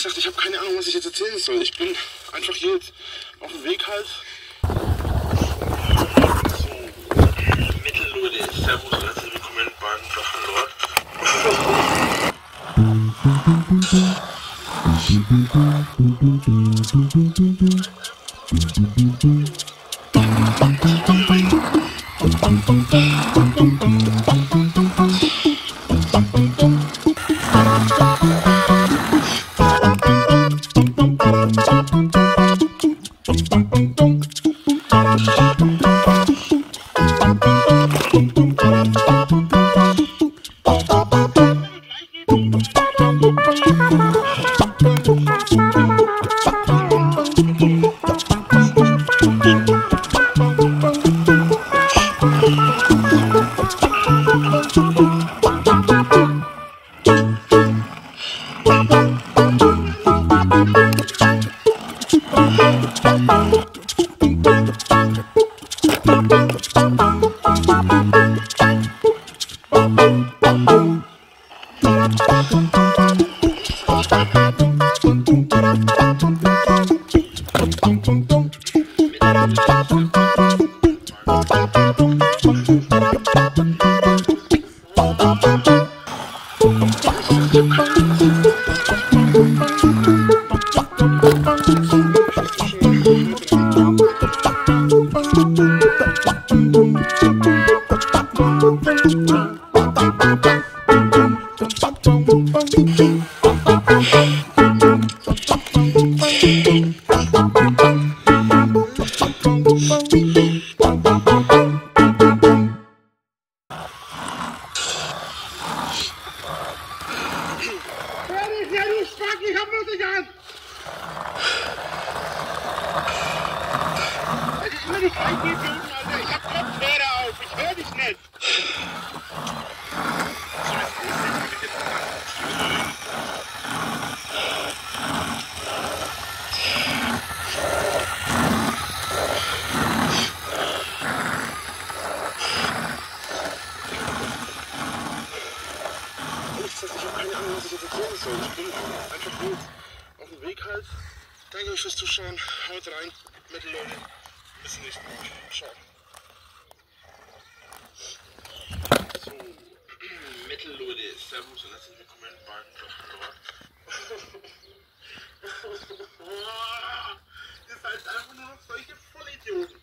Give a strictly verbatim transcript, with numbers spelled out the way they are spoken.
gesagt, ich habe keine Ahnung, was ich jetzt erzählen soll. Ich bin einfach hier jetzt auf dem Weg halt. Mittelleute, Servus und herzlich willkommen beim Drachenlord. Ich hab bloß nicht an! Das ist immer die gleichen Idioten, Alter. Ich hab Kopfhörer auf. Ich hör dich nicht. Ich hab keine Ahnung, was ich jetzt erzählen soll. Ich bin einfach gut auf dem Weg halt. Danke euch fürs Zuschauen. Haut rein. Mittelleute. Bis zum nächsten Mal. Ciao. So, Mittelleute. Servus und herzlich willkommen beim Drachenlord. Ihr seid einfach nur noch solche Vollidioten.